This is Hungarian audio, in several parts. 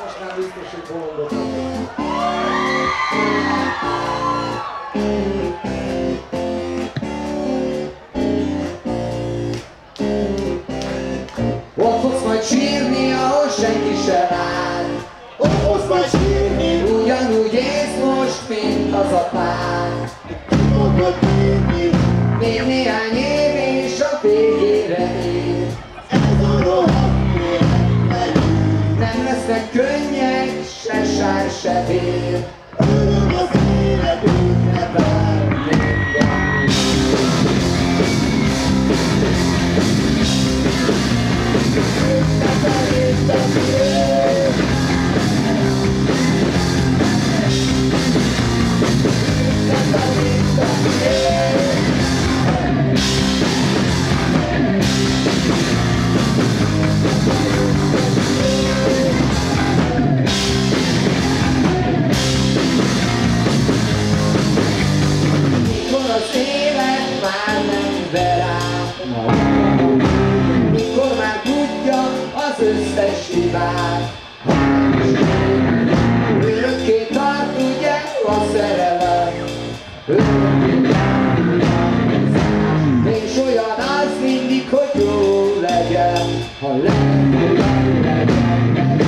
most már biztos, hogy bolondok vagyok. Ott fogsz majd sírni, ahol senki se lát. Ott fogsz majd sírni, ugyanúgy élsz most, mint az apád. fogod bírni, Még néhány év és a végére ér. ez a rohadt élet megyünk. Nem lesznek könnyek, se sár, se vér. Öröm az életünkre vár minden. Mikor az élet már nem ver át, mikor már tudja az összes hibát. Örökké tart ugye a szerelem, örökké tart ugye az áll. És olyan az mindig, hogy jó legyen, ha legyen, legyen.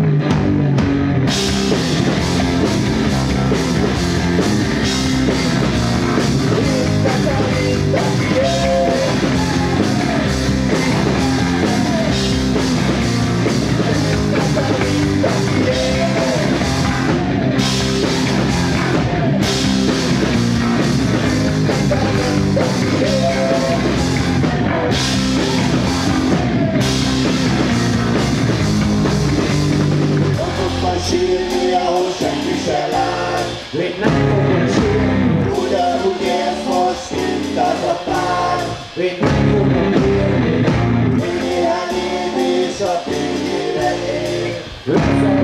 Sírni, ahol senki se lát. Még nem fogom sírni, Ugyanúgy élsz most, mint az a pár. még nem fogom élni. Néhány év és a végére ér. Össze